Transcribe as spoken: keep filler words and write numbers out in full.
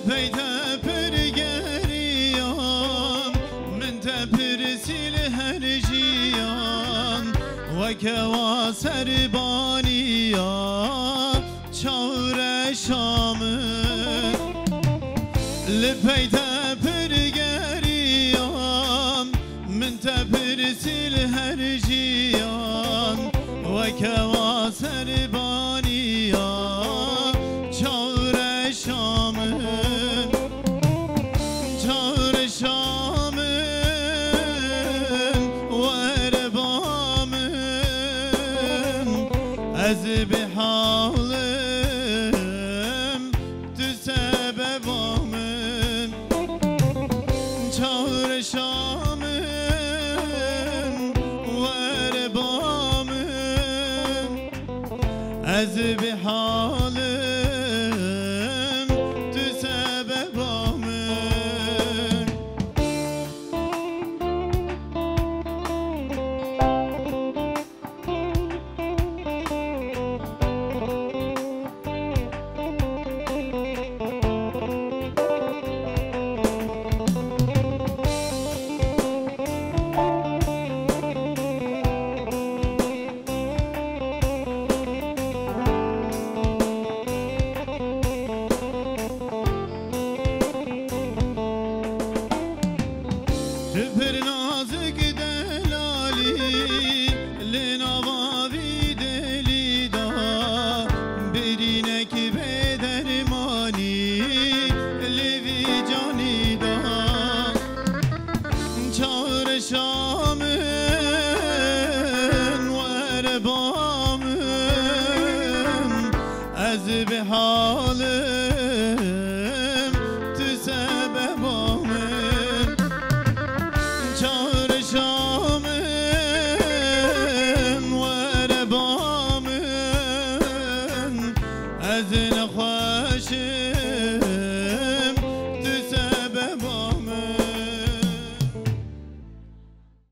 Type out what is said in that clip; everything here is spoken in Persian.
لبيت برقريان من تبرسل هرجيان وكواسر بانيان چار شامن لبيت برقريان من تبرسل هرجيان وكواسر بانيان چار شامن چار شامن وربامن از بحالم تو سببامن چار شامن وربامن از بحالم تو سببامن پر نازک دلالی لنواوی دلی دا برینک به درمانی لوی جانی دا چار شامن وربامن از به حالم تو سببامن چار شامن وربامن از نخواشم